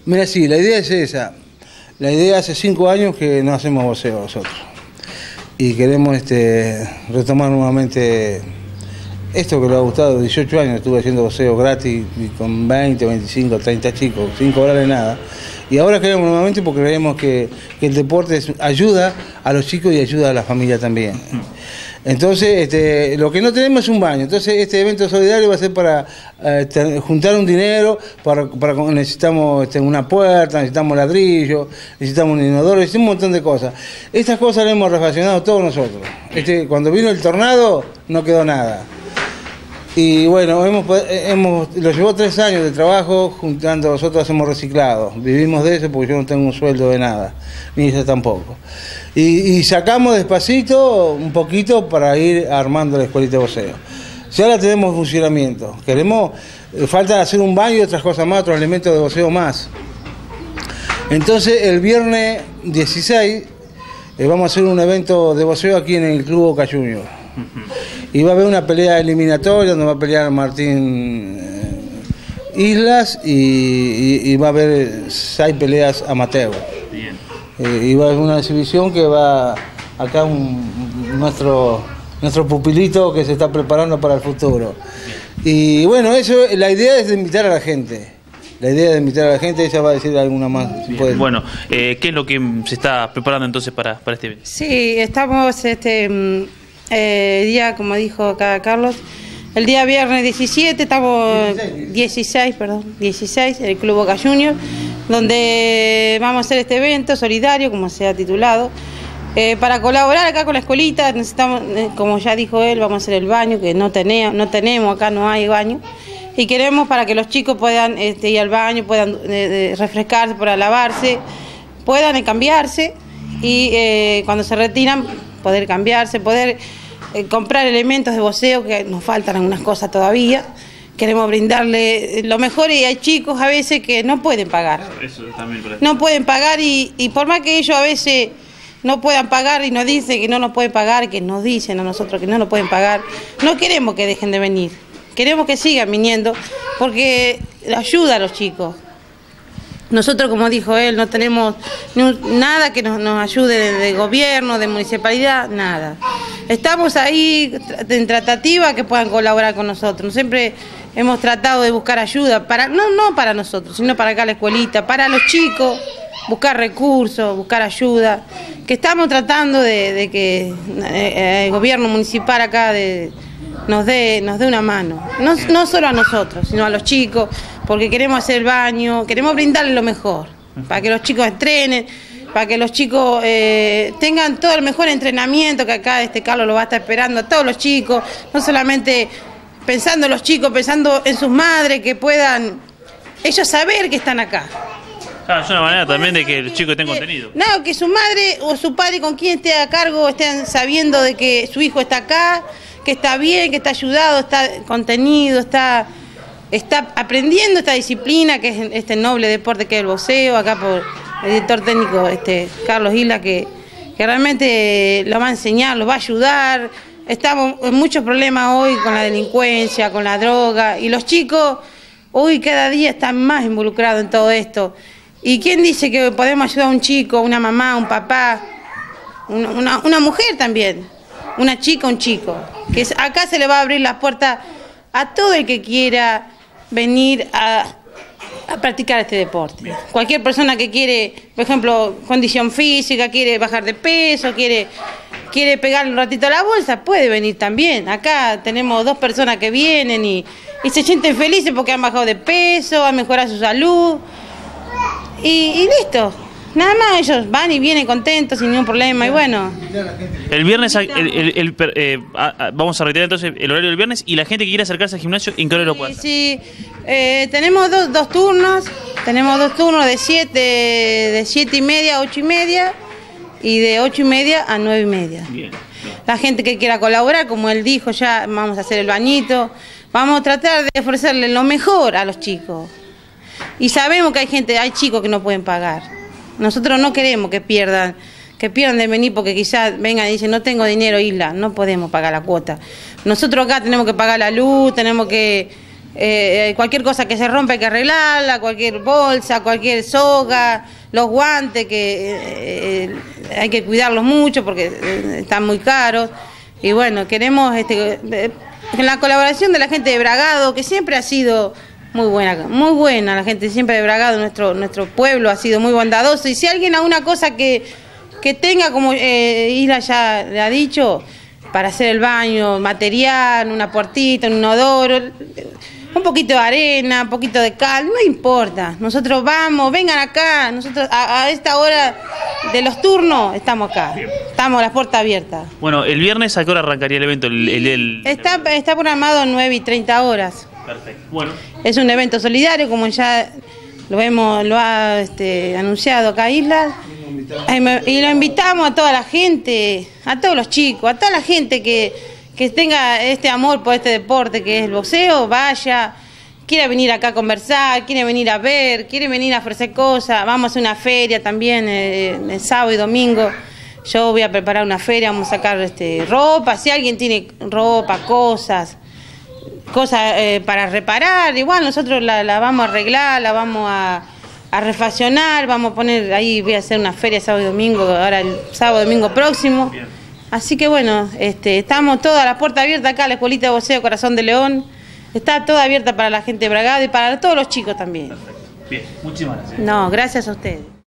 Mira, sí, la idea es esa. La idea hace 5 años que no hacemos voceo nosotros. Y queremos retomar nuevamente esto que le ha gustado. 18 años estuve haciendo voceo gratis y con 20, 25, 30 chicos, sin cobrarle nada. Y ahora queremos nuevamente porque creemos que el deporte ayuda a los chicos y ayuda a la familia también. Entonces, lo que no tenemos es un baño. Entonces, este evento solidario va a ser para juntar un dinero, necesitamos una puerta, necesitamos ladrillo, necesitamos un inodoro, necesitamos un montón de cosas. Estas cosas las hemos refaccionado todos nosotros. Cuando vino el tornado, no quedó nada. Y bueno, lo llevó 3 años de trabajo juntando, nosotros hacemos reciclado, vivimos de eso porque yo no tengo un sueldo de nada, ni ella tampoco. Y sacamos despacito un poquito para ir armando la escuelita de voceo. Ya la tenemos en funcionamiento, falta hacer un baño y otras cosas más, otros elementos de voceo más. Entonces el viernes 16 vamos a hacer un evento de voceo aquí en el Club Boca Juniors. Y va a haber una pelea eliminatoria donde va a pelear Martín Islas y va a haber 6 peleas amateur. Bien. Y va a haber una exhibición que va acá nuestro pupilito que se está preparando para el futuro. Y bueno, la idea es de invitar a la gente. La idea de invitar a la gente, ella va a decir alguna más. Si puede. Bueno, ¿qué es lo que se está preparando entonces para este evento? Sí, estamos día, como dijo acá Carlos, el día viernes 17, estamos 16, en el Club Boca Juniors, donde vamos a hacer este evento solidario, como se ha titulado, para colaborar acá con la escuelita. Necesitamos, como ya dijo él, vamos a hacer el baño, que no tenemos, acá no hay baño, y queremos para que los chicos puedan ir al baño, puedan refrescarse, para lavarse, puedan cambiarse, y cuando se retiran, poder cambiarse, poder comprar elementos de voceo, que nos faltan algunas cosas todavía. Queremos brindarle lo mejor y hay chicos a veces que no pueden pagar. Eso también no pueden pagar y por más que ellos a veces no puedan pagar y nos dicen que no nos pueden pagar, que nos dicen a nosotros que no nos pueden pagar, no queremos que dejen de venir. Queremos que sigan viniendo porque ayuda a los chicos. Nosotros, como dijo él, no tenemos nada que nos ayude de gobierno, de municipalidad, nada. Estamos ahí en tratativa que puedan colaborar con nosotros. Siempre hemos tratado de buscar ayuda, no para nosotros, sino para acá la escuelita, para los chicos, buscar recursos, buscar ayuda. Que estamos tratando de que el gobierno municipal acá nos dé una mano. No solo a nosotros, sino a los chicos, porque queremos hacer el baño, queremos brindarles lo mejor, para que los chicos entrenen, para que los chicos tengan todo el mejor entrenamiento, que acá Carlos lo va a estar esperando a todos los chicos, no solamente pensando en los chicos, pensando en sus madres, que puedan ellos saber que están acá. Claro, es una manera también de que los chicos estén contenidos. No, que su madre o su padre con quien esté a cargo estén sabiendo de que su hijo está acá, que está bien, que está ayudado, está contenido, está aprendiendo esta disciplina que es este noble deporte que es el voceo, acá por el director técnico Carlos Isla, que realmente lo va a enseñar, lo va a ayudar. Estamos en muchos problemas hoy con la delincuencia, con la droga, y los chicos hoy cada día están más involucrados en todo esto. ¿Y quién dice que podemos ayudar a un chico, una mamá, un papá, una mujer también, una chica, un chico? Que acá se le va a abrir las puertas a todo el que quiera venir a practicar este deporte. Bien. Cualquier persona que quiere, por ejemplo, condición física, quiere bajar de peso, quiere pegarle un ratito a la bolsa, puede venir también. Acá tenemos 2 personas que vienen y se sienten felices porque han bajado de peso, han mejorado su salud y listo. Nada más, ellos van y vienen contentos sin ningún problema y bueno. El viernes vamos a reiterar entonces el horario del viernes y la gente que quiera acercarse al gimnasio, ¿en qué hora lo puede hacer? Sí, tenemos dos turnos, de 7:30 a 8:30 y de 8:30 a 9:30. Bien. La gente que quiera colaborar, como él dijo, ya vamos a hacer el bañito, vamos a tratar de ofrecerle lo mejor a los chicos. Y sabemos que hay chicos que no pueden pagar. Nosotros no queremos que pierdan de venir porque quizás vengan y dicen no tengo dinero, Isla, no podemos pagar la cuota. Nosotros acá tenemos que pagar la luz, tenemos que cualquier cosa que se rompe hay que arreglarla, cualquier bolsa, cualquier soga, los guantes que hay que cuidarlos mucho porque están muy caros. Y bueno, queremos con la colaboración de la gente de Bragado, que siempre ha sido muy buena la gente siempre de Bragado, nuestro pueblo ha sido muy bondadoso. Y si alguien alguna cosa que tenga, como Isla ya le ha dicho, para hacer el baño, material, una puertita, un inodoro, un poquito de arena, un poquito de cal, no importa. Nosotros vamos, vengan acá, nosotros a esta hora de los turnos estamos acá, estamos las puertas abiertas. Bueno, el viernes ¿a qué hora arrancaría el evento? Está programado 9:30. Perfecto. Bueno. Es un evento solidario, como ya lo ha anunciado acá Isla. Y lo invitamos a toda la gente, a todos los chicos, a toda la gente que tenga este amor por este deporte que es el boxeo, vaya, quiere venir acá a conversar, quiere venir a ver, quiere venir a ofrecer cosas. Vamos a hacer una feria también el sábado y domingo. Yo voy a preparar una feria, vamos a sacar ropa, si alguien tiene ropa, cosas para reparar, igual nosotros la vamos a arreglar, la vamos a refaccionar, vamos a poner ahí, voy a hacer una feria sábado y domingo, ahora el sábado y domingo próximo. Bien. Así que bueno, estamos todas las puertas abiertas acá, la Escuelita de Boxeo Corazón de León, está toda abierta para la gente de Bragado y para todos los chicos también. Perfecto. Bien, muchísimas gracias. No, gracias a ustedes.